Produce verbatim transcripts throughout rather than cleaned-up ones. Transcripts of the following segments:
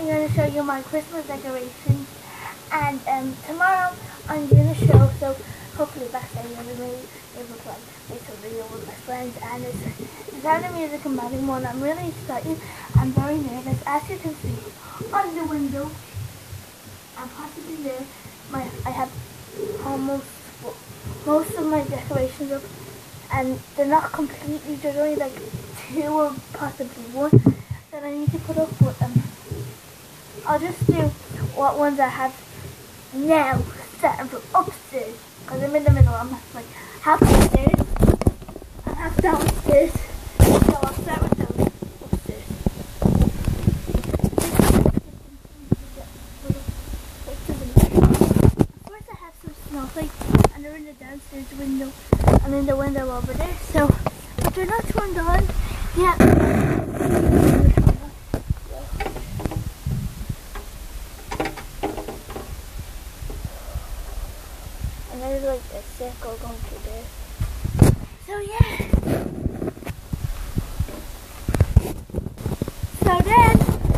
I'm going to show you my Christmas decorations, and um, tomorrow I'm doing a show, so hopefully backstage I'll be able to like make a video with my friends, and it's, it's out of music and modding one. I'm really excited. I'm very nervous. As you can see on the window, and possibly there, my I have almost well, most of my decorations up, and they're not completely. There's only like two or possibly one that I need to put up, but um, I'll just do what ones I have now set for upstairs, because I'm in the middle. I'm like half upstairs and half downstairs, so I'll start with those upstairs. First I have some snowflakes, and they're in the downstairs window and in the window over there, so but they're not turned on yet. And there's like a circle going through there. So yeah. So then,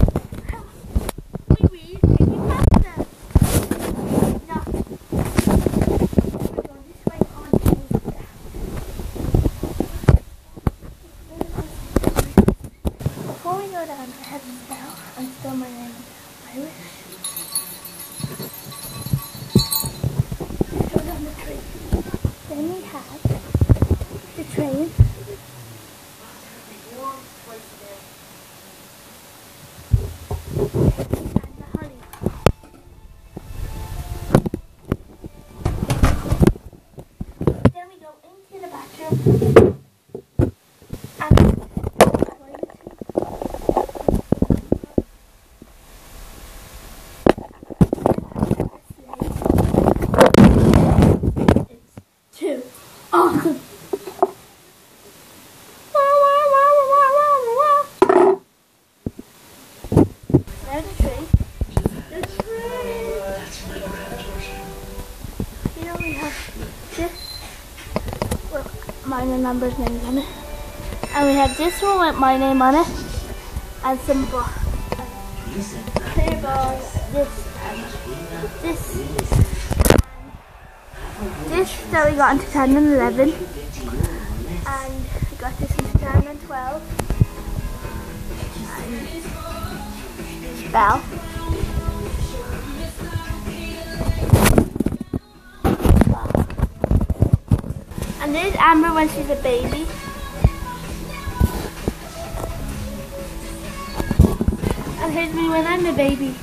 we read any pasta. No. We're going this way on Tuesday. Before we go down, I have to spell and spell my name Irish. Then we have the train. And the honey. Then we go into the bathroom. And the toilet. It's two. Awesome. Now the tree. The tree. Here we have this with my number's names on it. And we have this one with my name on it. And some balls. Clear balls. This and this. This that we got into ten and eleven, and we got this into ten and twelve, and Belle. And there's Amber when she's a baby. And here's me when I'm a baby.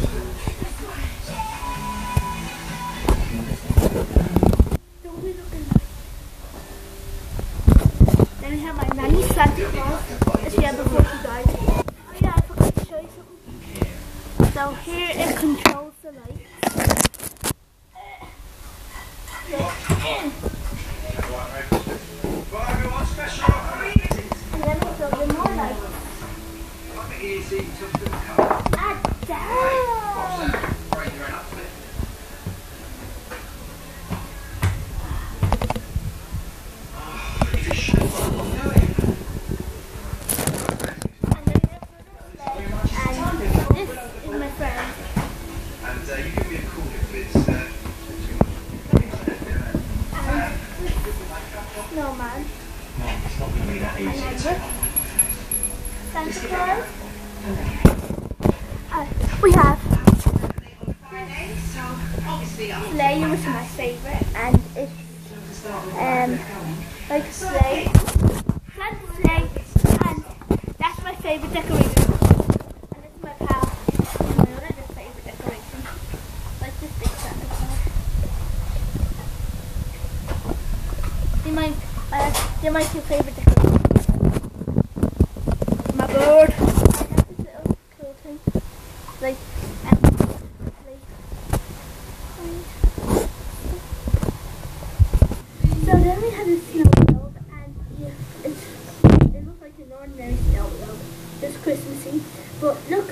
Then we have my nanny Santa Claus that she had before she died. Oh yeah, I forgot to show you something. So here it controls the lights. And then we plug in more lights. Ah, down! Snowman. No, it's not going to be that easy. Santa Claus. Uh, we have sleigh, which is my favourite, and it's um like sleigh, Santa sleigh, and that's my favourite decoration. And it's my pal, my other favourite decoration, like this big Santa Claus. They're my, uh, they're my two favourite decorations. My bird. I have this little cool thing. Like, um, like, so then we have a snow globe, and yeah, it's, it looks like an ordinary snow globe. It's Christmassy, but look